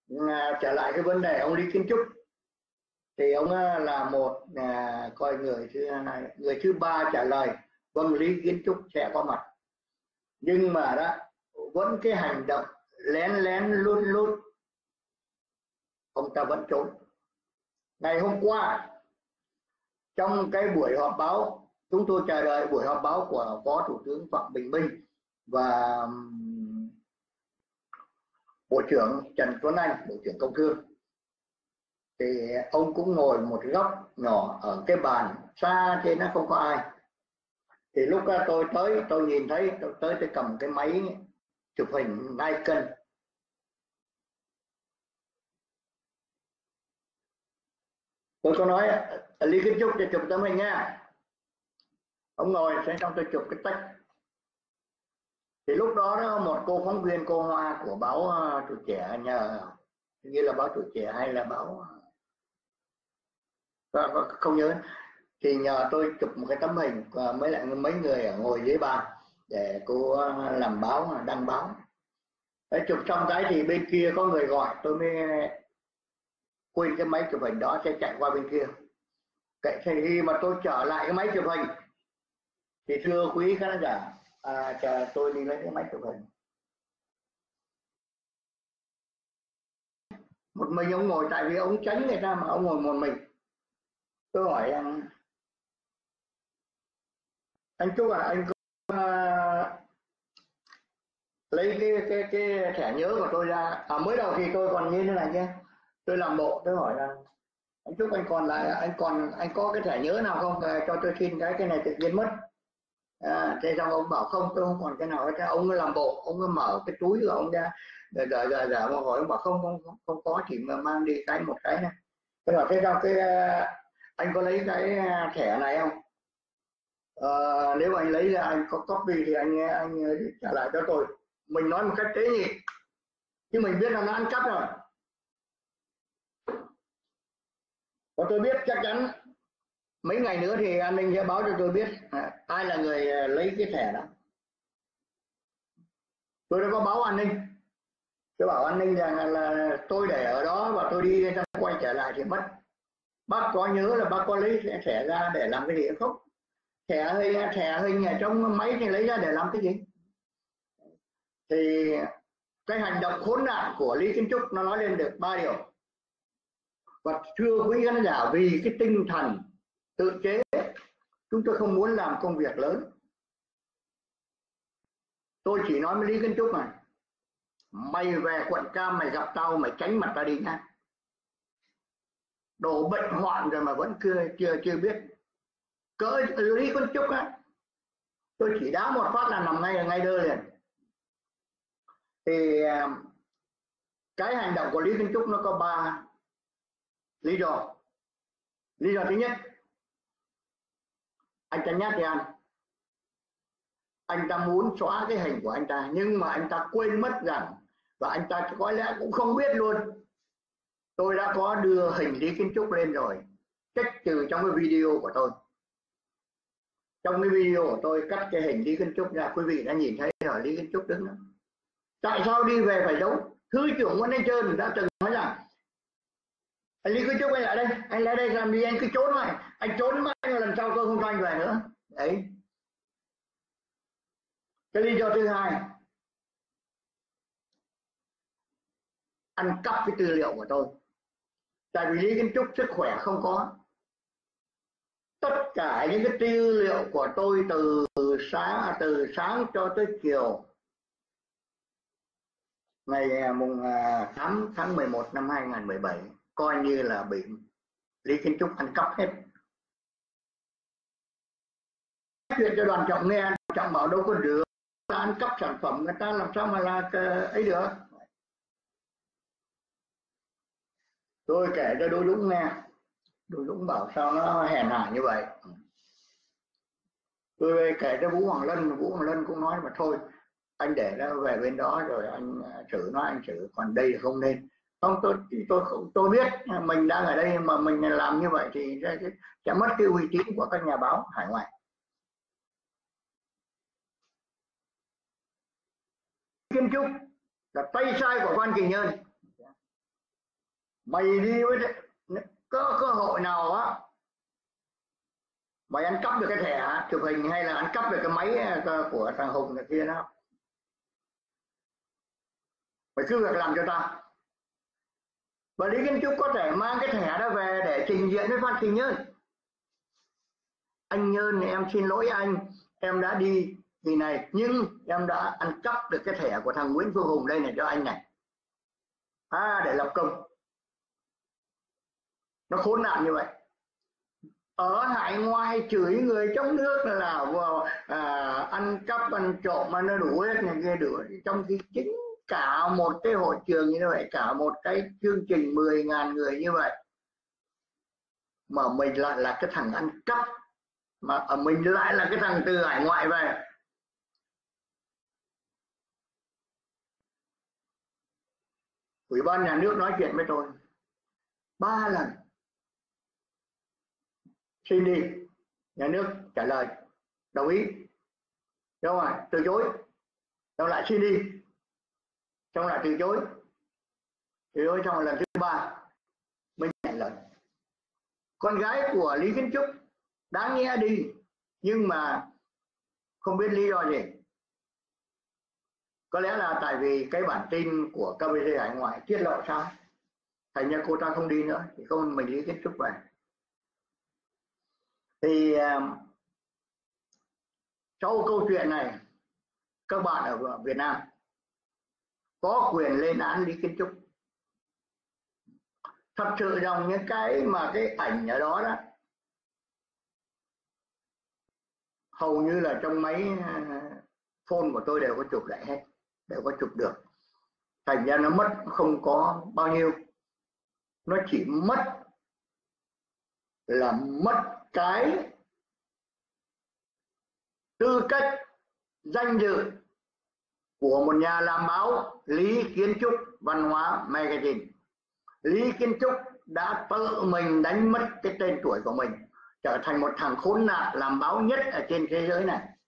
Trở lại cái vấn đề ông Lý Kiến Trúc thì ông là một coi người thứ ba trả lời vâng Lý Kiến Trúc sẽ có mặt, nhưng mà đó vẫn cái hành động lén lén lút lút ông ta vẫn trốn. Ngày hôm qua trong cái buổi họp báo, chúng tôi chờ đợi buổi họp báo của Phó Thủ tướng Phạm Bình Minh và Bộ trưởng Trần Tuấn Anh, Bộ trưởng Công Thương, thì ông cũng ngồi một góc nhỏ ở cái bàn xa trên, nó không có ai. Thì lúc đó tôi tới, tôi nhìn thấy, tôi cầm cái máy chụp hình Nikon. Tôi có nói Lý Kiến Trúc để chụp tấm hình nha. Ông ngồi sẽ trong tôi chụp cái tách. Thì lúc đó một cô phóng viên, cô Hoa của báo Tuổi Trẻ, nhờ như là báo Tuổi Trẻ hay là báo không nhớ, thì nhờ tôi chụp một cái tấm hình mới lại mấy người ở ngồi dưới bàn để cô làm báo, đăng báo. Đấy, chụp xong cái thì bên kia có người gọi, tôi mới quên cái máy chụp hình đó, sẽ chạy qua bên kia. Cái khi mà tôi trở lại cái máy chụp hình thì thưa quý khán giả, chờ tôi đi lấy cái máy chụp hình. Một mình ông ngồi, tại vì ông tránh người ta mà ông ngồi một mình. Tôi hỏi anh Trúc anh có lấy cái thẻ nhớ của tôi ra. Mới đầu thì tôi còn như thế này nhé, tôi làm bộ, tôi hỏi là anh Trúc anh anh có cái thẻ nhớ nào không, cho tôi xin cái này tự nhiên mất. Thế xong ông bảo không, tôi không còn cái nào hết. Ông làm bộ, ông mở cái túi của ông ra giờ mà hỏi, ông bảo không có, chỉ mà mang đi một cái này. Tôi bảo thế sao anh có lấy cái thẻ này không? Nếu anh lấy ra, anh có copy thì anh trả lại cho tôi. Mình nói một cách tế nhị chứ mình biết là nó ăn cắp rồi. Và tôi biết chắc chắn mấy ngày nữa thì an ninh sẽ báo cho tôi biết ai là người lấy cái thẻ đó. Tôi đã có báo an ninh, tôi bảo an ninh rằng là tôi để ở đó và tôi đi quay trở lại thì mất. Bác có nhớ là bác có lấy thẻ ra để làm cái gì không? Thẻ hình ở trong máy thì lấy ra để làm cái gì? Thì cái hành động khốn nạn của Lý Kiến Trúc nó nói lên được 3 điều. Và thưa quý khán giả, vì cái tinh thần tự chế, chúng tôi không muốn làm công việc lớn. Tôi chỉ nói với Lý Kiến Trúc này, mày về quận Cam mày gặp tao, mày tránh mặt ta đi nha. Đổ bệnh hoạn rồi mà vẫn chưa biết. Cỡ Lý Kiến Trúc á, tôi chỉ đá một phát là nằm ngay đơ liền. Thì cái hành động của Lý Kiến Trúc nó có 3 lý do. Lý do thứ nhất, anh ta nhát gan, anh ta muốn xóa cái hình của anh ta, nhưng mà anh ta quên mất rằng, và anh ta có lẽ cũng không biết luôn, tôi đã có đưa hình Lý Kiến Trúc lên rồi, cách trừ trong cái video của tôi. Trong cái video của tôi cắt cái hình Lý Kiến Trúc ra, quý vị đã nhìn thấy rồi, Lý Kiến Trúc đứng đó. Tại sao đi về phải giấu? Thứ trưởng Nguyễn Anh Trơn đã từng nói rằng anh Lý Kiến Trúc anh lại đây, anh lại đây làm gì, anh cứ trốn mãi, anh trốn mãi lần sau tôi không cho anh về nữa. Đấy. Cái lý do thứ hai, ăn cắp cái tư liệu của tôi. Tại vì Lý Kiến Trúc sức khỏe không có, tất cả những cái tư liệu của tôi từ sáng cho tới chiều ngày mùng 8 tháng 11 năm 2017 coi như là bị Lý Kiến Trúc ăn cắp hết. Chuyện cho đoàn Trọng nghe, Trọng bảo đâu có được, ăn cắp sản phẩm người ta làm sao mà là ấy được. Tôi kể cho Đỗ Dũng nghe, Đỗ Dũng bảo sao nó hèn hạ như vậy. Tôi kể cho Vũ Hoàng Lân cũng nói mà thôi, anh để nó về bên đó rồi anh xử nó, anh xử, còn đây không nên. Không, tôi biết mình đang ở đây mà mình làm như vậy thì sẽ mất cái uy tín của các nhà báo hải ngoại. Kiến Trúc là tay sai của Quan Kỳ Nhơn. Mày đi với có cơ hội nào á mày ăn cắp được cái thẻ chụp hình hay là ăn cắp được cái máy của thằng Hùng này kia đó, mày cứ việc làm cho tao. Và Lý Kiến Trúc có thể mang cái thẻ đó về để trình diện với Phan Kỳ Nhơn. Anh Nhơn, em xin lỗi anh, em đã đi vì này nhưng em đã ăn cắp được cái thẻ của thằng Nguyễn Phương Hùng đây này cho anh này, để lập công. Nó khốn nạn như vậy. Ở hải ngoại chửi người trong nước là ăn cắp ăn trộm mà nó đủ hết này kia đủ, trong khi chính cả một cái hội trường như vậy, cả một cái chương trình 10.000 người như vậy mà mình lại là cái thằng ăn cắp, mà mình lại là cái thằng từ hải ngoại về. Ủy ban nhà nước nói chuyện với tôi 3 lần, xin đi, nhà nước trả lời đồng ý, đâu rồi từ chối, đâu lại xin đi, xong lại từ chối xong lần thứ 3 mới nhận lời. Con gái của Lý Kiến Trúc đáng nghe đi nhưng mà không biết lý do gì, có lẽ là tại vì cái bản tin của KBC hải ngoại tiết lộ sao, thành ra cô ta không đi nữa, thì không mình Lý Kiến Trúc về. Thì sau câu chuyện này các bạn ở Việt Nam có quyền lên án Lý Kiến Trúc. Thật sự rằng những cái mà cái ảnh ở đó đó hầu như là trong máy phone của tôi đều có chụp lại hết, đều có chụp được, thành ra nó mất không có bao nhiêu, nó chỉ mất là mất cái tư cách danh dự của một nhà làm báo Lý Kiến Trúc Văn Hóa Magazine. Lý Kiến Trúc đã tự mình đánh mất cái tên tuổi của mình, trở thành một thằng khốn nạn làm báo nhất ở trên thế giới này.